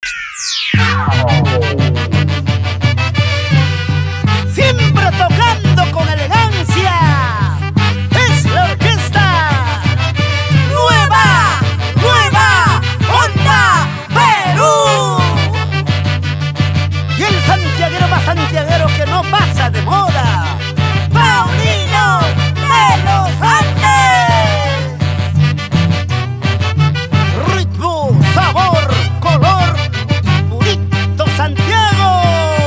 Siempre tocando con elegancia, es la orquesta Nueva Onda Perú. Y el santiaguero más santiaguero que no pasa de moda, Paulino de los Andes. Ritmo, sabor, color y purito Santiago.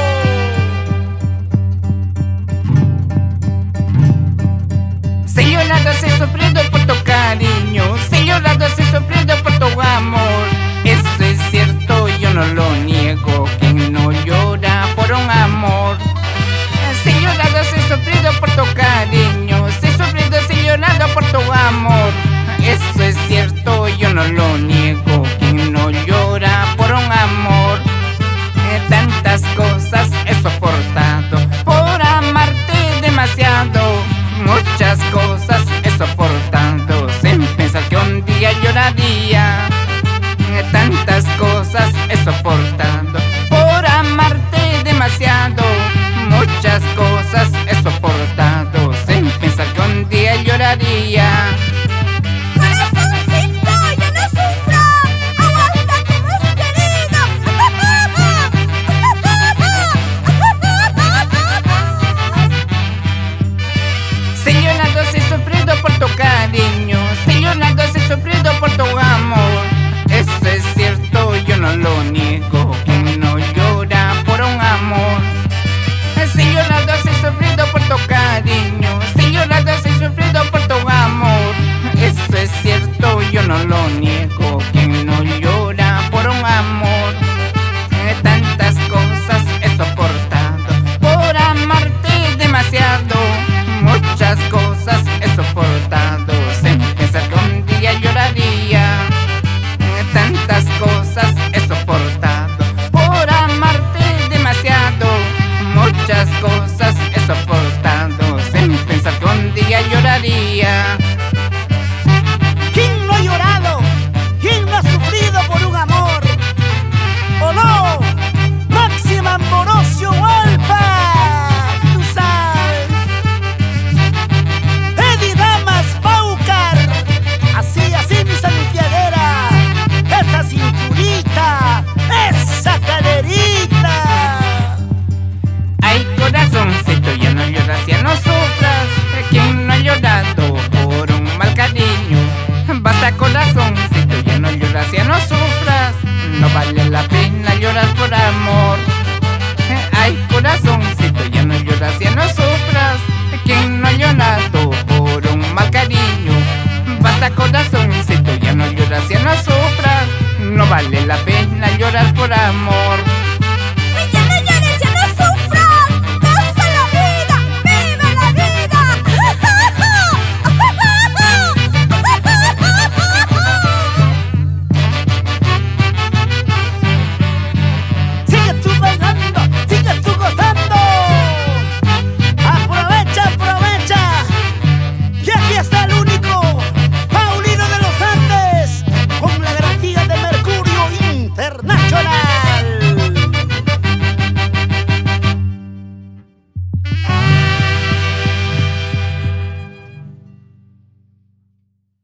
Señorado, se sorprendo por tu cariño. Señorado, se sorprendo por tu amor. Eso es cierto, yo no lo niego. Quien no llora por un amor. Señorado, se sorprendo por tu cariño. Se sorprendo, señorado, por tu amor. Eso es cierto, yo no lo niego. Quien no llora por un amor. Tantas cosas he soportado por amarte demasiado. Muchas cosas he soportado sin pensar que un día lloraría. Tantas cosas he soportado por amarte demasiado. Muchas cosas he soportado sin pensar que un día lloraría. Corazoncito, ya no sufra, aguanta que me has querido. Señorado, se sorprendo por tu cariño. Señorado, se sorprendo por tu amor. Eso es cierto, yo no lo niego. Quien no llora por un amor. Señorado, se sorprendo por tu cariño. Señorado, se sorprendo por tu amor. Eso es cierto, yo no lo niego. Quien no llora por un amor. Tantas cosas he soportado por amarte demasiado. Muchas cosas he soportado sin pensar que un día lloraría. Tantas cosas he soportado por amarte demasiado. Muchas cosas he soportado sin pensar que un día lloraría. ¿Quién no ha llorado? ¿Quién no ha sufrido por un amor? ¿O no? Máxima Ambrosio Hualpa, tú sabes. Eddie Damas Paucar, así mi santiaguera. Esa cinturita, esa caderita. Ay, corazoncito, ya no lloras, ya no sufras. ¿Quién no ha llorado por un mal cariño? Basta, corazoncito, ya no lloras, ya no sufras. No vale la pena llorar por amor. Ay, corazoncito, ya no lloras, ya no sufras. ¿Quién no ha llorado por un mal cariño? Basta, corazoncito, ya no lloras, ya no sufras. No vale la pena llorar por amor.